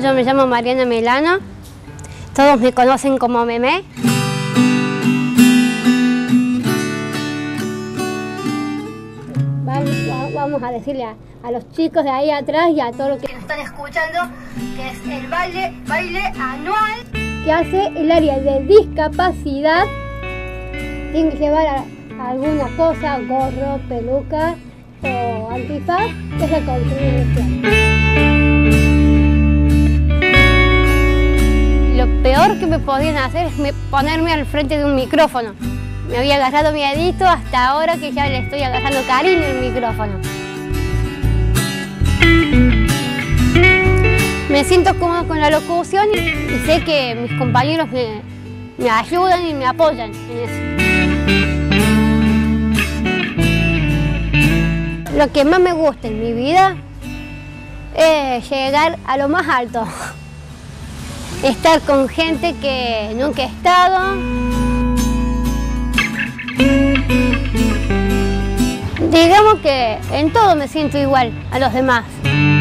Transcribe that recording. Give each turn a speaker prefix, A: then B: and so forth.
A: Yo me llamo Mariana Melano, todos me conocen como Memé. Vamos a decirle a los chicos de ahí atrás y a todos los que nos están escuchando que es el baile anual que hace el área de discapacidad. Tienen que llevar alguna cosa, gorro, peluca o antifaz, que es la consumición. Lo peor que me podían hacer es ponerme al frente de un micrófono. Me había agarrado miedito hasta ahora que ya le estoy agarrando cariño al micrófono. Me siento cómoda con la locución y sé que mis compañeros me ayudan y me apoyan en eso. Lo que más me gusta en mi vida es llegar a lo más alto. Estar con gente que nunca he estado. Digamos que en todo me siento igual a los demás.